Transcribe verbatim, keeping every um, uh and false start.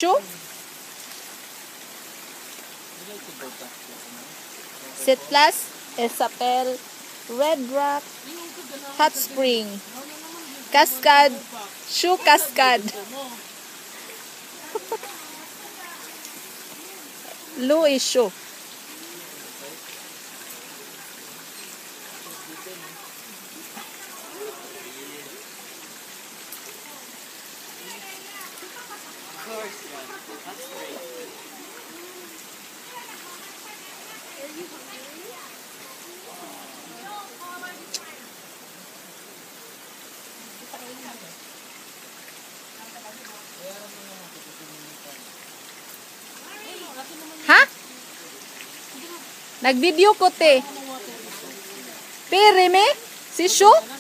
Chu? Sitlas, Isabel, Red Rock, Hot Spring, Cascade, Shoe Cascade, Louis Shoe. Ha? Nag-video ko te. Pere me? Si Shu?